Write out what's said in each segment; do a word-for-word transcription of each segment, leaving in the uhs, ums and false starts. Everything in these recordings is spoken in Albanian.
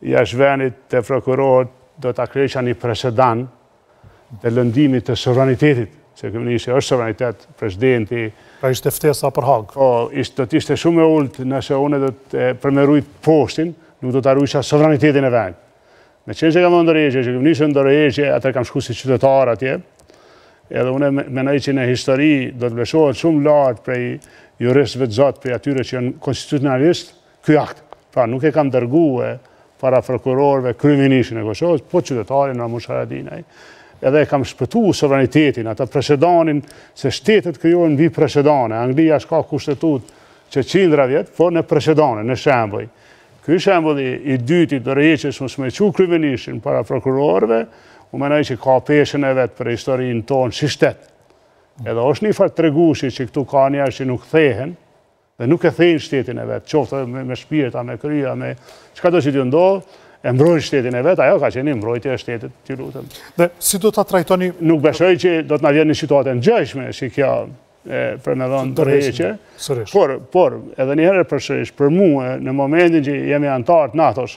jashtë vendit të prokurorët do ta kryejnë një presedant të lëndimit të sovranitetit, se kryeministri është sovranitet, presidenti. Pra ishte ftesa për Hag. Po, do të ishte shumë e ulët nëse unë do të përmerujt postin, nuk do të arrujsha sovranitetin e vendit. Me qenë që kam ndërheqje, që kryeministri ndërheqje, atër kam shku si qytetar atje, edhe unë menoj që në histori do të vleshohet shumë lartë prej juristëve të zotë, prej atyre që janë konstitucionalistë, ky akt. Pra nuk e kam dërguar para prokurorëve kryeministrin e Kosovës, po qytetarin Ramush Haradinaj. Edhe e kam shpëtu sovranitetin, ata presedanin, se shtetet kryojnë mbi presedane. Anglia s'ka kushtetut që qindra vjetë, po në presedane, në shembuj. Ky shembull i dyti të rreqës mos me qu kryeministrin para prokurorëve, u menoj që ka peshën e vetë për historinë tonë si shtet. Edhe është një farë tregushi që këtu ka njerëz që nuk thehen, dhe nuk e thejnë shtetin e vetë, qoftë me shpirta, me krya, me çka do që t'ju ndodh, e mbrojnë shtetin e vetë, ajo ka qenë mbrojtja e shtetit, t'ju lutem. Dhe si do ta trajtoni? Nuk besoj që do të na vjen një situatë ngjashme si kjo për me dhënë tërheqje, por, por, edhe njëherë përsërish, për mua, në momentin që jemi antar të NATO-s,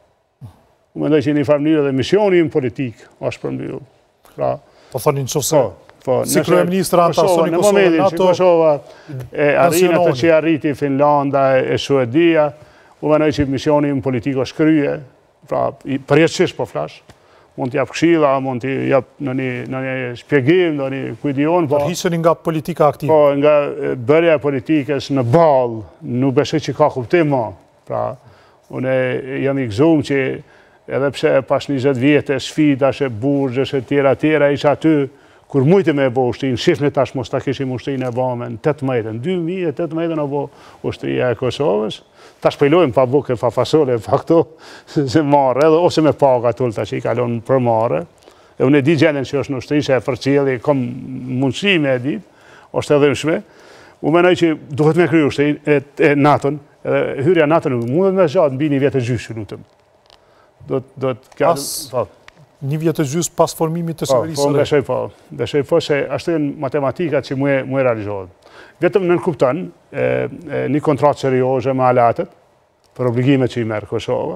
u mendoj që një farë mënyrë dhe misioni im politik është përmbyllur. Pra, po thoni nëse po, si kryeministra antarësoni në Kosovë momentin NATO, që Kosova e arrin atë që arriti Finlanda e Suedia, u mendoj që misioni im politik është krye, pra përjetësisht po flash. Mund t'jap këshilla, mund t'jap në një shpjegim, në një kujdion. Përhiqeni nga politika aktive. Po, nga bërja politikës në ballë, nuk besoj që ka kuptim ma. Pra, unë jam i gëzuar që edhe pse pas njëzet vjetë, sfidash e burgjesh e tjera tjera, isha aty, kur mujtë me e bo ushtrinë, shifni tash mos ta kishim ushtrinë e bame në tetëmbëdhjetë, dy mijë e tetëmbëdhjetë në bo ushtria e Kosovës. Ta shpejlojmë pa buke, pa fasole, pa këto, se marrë, edhe ose me paga tullta që i kalon për marrë. E unë e di gjendin që është në ushtri, që e për qëllë, kom mundësi me e dit, është edhe mshme. U menoj që duhet me kry ushtri e NATO-n, edhe hyrja NATO nuk mundet me zhatë në bi një vjetë e gjyshë, lutëm. Do të një vjetë e gjysë pas formimit të severisë? Po, beshoj po. Beshoj po se ashtë e në matematikat që mu e realizohet. Vetëm nënkuptan një kontratë serioze me alatet për obligimet që i merë Kosova,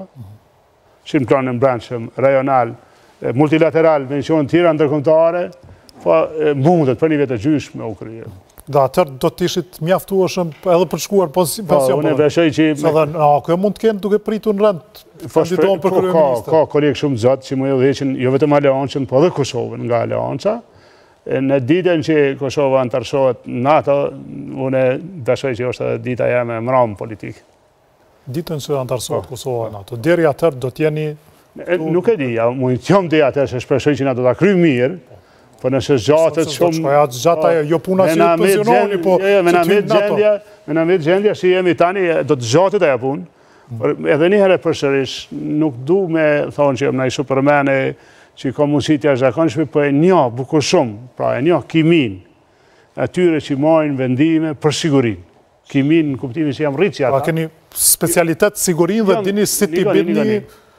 që në planë në brendshëm, rajonal, multilateral, mencionë tjera ndërkombëtare, po mundet për një vjetë e gjyshë me u kryje. Dhe atër do të ishit mjaftueshëm edhe për shkuar pension. Po, unë e beshoj që... Se dhe, a, kjo mund të kenë duke pritur në rend kandidohen për kryeministër. Ka kolegë shumë zëtë që mu e udheqin, jo vetëm aleancën, po dhe Kosovën nga aleanca. Në ditën që Kosova antarësohet NATO, unë e beshoj që është edhe dita jeme mramë politikë. Ditën që antarësohet Kosova NATO, deri atër do t'jeni... Nuk e di, mund t'jom dhe atër se shpresoj që na do t'a kry mirë, po nëse zgjatët shumë... Gjata jo puna që të pensiononi, po që t'jim NATO. Me në mitë gjendja si jemi tani, do të zgjatët e punë. Edhe njëherë përsërish, nuk du me thonë që jem në i supermene, që i ka mundësit ja zakonshme, po e njo bukur shumë, pra e njo kimin, atyre që majnë vendime për sigurin. Kimin në kuptimin që jam rritë që ata. Pa keni specialitet sigurin dhe dini si t'i bini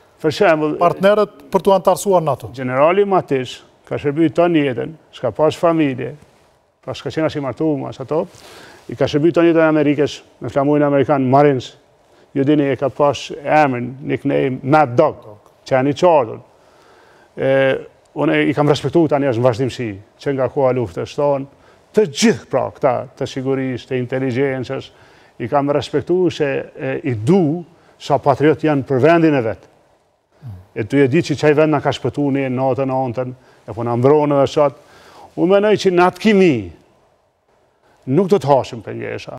partnerët për t'u antarësuar NATO. Generali Matish ka shërbyt të njetën, s'ka pas familje, pra s'ka qena si martu mas ato, i ka shërbyt të njetën e Amerikës, me flamujnë Amerikanë Marines, ju dini e ka pas emrin, nickname Mad Dog, që janë i qardur. Unë i kam respektu të njerëz në vazhdimësi, që nga koha luftës tonë, të gjithë pra këta, të sigurisë, të inteligencës, i kam respektu se i du sa patriot janë për vendin e vetë. E të e di që qaj vend në ka shpëtu një natën, antën, e po në mbronë dhe shatë, unë menoj që në atë kimi nuk do të hashim për njesha.